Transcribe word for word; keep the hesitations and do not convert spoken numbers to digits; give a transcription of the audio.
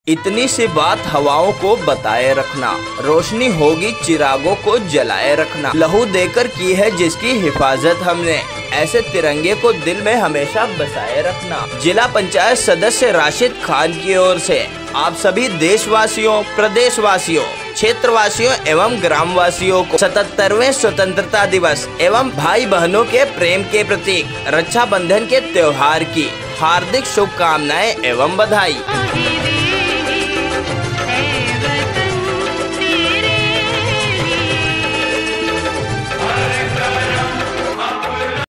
इतनी सी बात हवाओं को बताए रखना, रोशनी होगी चिरागों को जलाए रखना। लहू देकर की है जिसकी हिफाजत हमने, ऐसे तिरंगे को दिल में हमेशा बसाए रखना। जिला पंचायत सदस्य राशिद खान की ओर से आप सभी देशवासियों, प्रदेशवासियों, क्षेत्रवासियों एवं ग्रामवासियों को सतहत्तरवें स्वतंत्रता दिवस एवं भाई बहनों के प्रेम के प्रतीक रक्षाबंधन के त्योहार की हार्दिक शुभकामनाएं एवं बधाई।